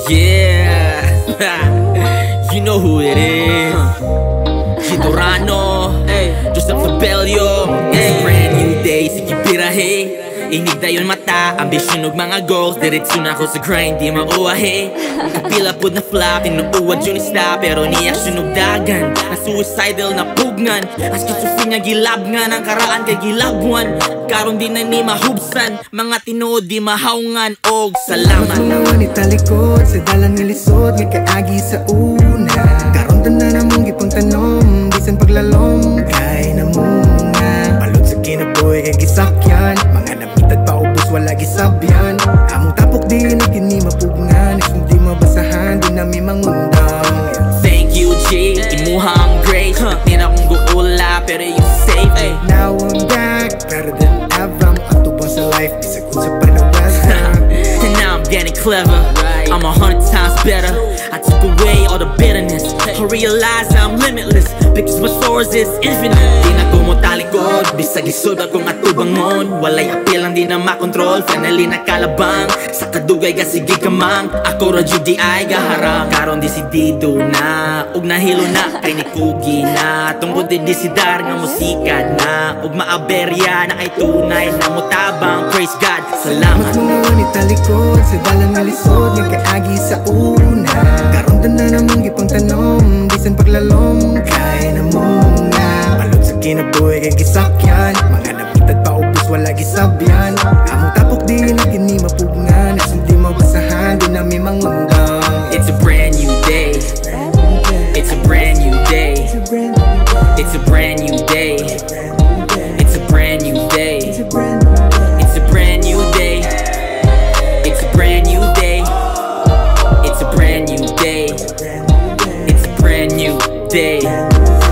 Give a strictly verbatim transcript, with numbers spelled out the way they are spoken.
Yeah, you know who it is. Jid Durano, just up Sabello. It's a brand new day, sige pirahe. Inig na yun mata, ambisyon og mga goals. Diretso na ako sa grind, di mauwahe. Kapila po na flop, inuuwad yun isla. Pero ni action og dagan, na suicidal na pugnan. As schizophrenia gilabngan, ang karaan kay gilabwan. Karon di na ni mahubsan, mga tinood di mahawngan. Og salamat mga wanita likod, sa dalan nilisod, nga kaagi sa una. Karon ta na namong gipuntanom, bisan paglalong kay namunga. Palod sa kinabuhi kay gisakyan, mga namitad pa ubos wala gisabyan. Among tapok di na kini mapugngan, isang di mabasahan, di nami mangundang. Thank you G, imuha ang grace. Di na kong guula, pero you save me. Now I'm back, better than ever. Ang atubang sa life, isa ko sa panawasa. And now I'm getting clever, I'm a hundred times better. I took away all the bitterness, I realize I'm limitless, because my source is infinite. Di na ko mo talikod, bisag isod akong atubangon. Walay apil ang di na makontrol, finally nakalabang. Sa kadugay ka sige kamang, ako radyo di ay gaharang. Karon desidido na, ug nahilo na, kay nikugi na. Tungkod di desidar nga musika na, ug maaberya na ay tunay na mutabang. Praise God, salamat. Mga wanita likod, sa dalang alisod, nga kaagi sa una. Karon ta na namong gipangtanom, bisan paglalong kay namunga. Palod sa kinabuhi kay gisakyan, mga namitad pa ubos wala gisabyan. Among tapok di na kini mapugngan, isang di mabasahan, di nami mangundang. It's a brand new day, it's a brand new day, it's a brand new day, it's a brand new day, it's a brand new day, it's a brand new day, it's a brand new day, it's a brand new day.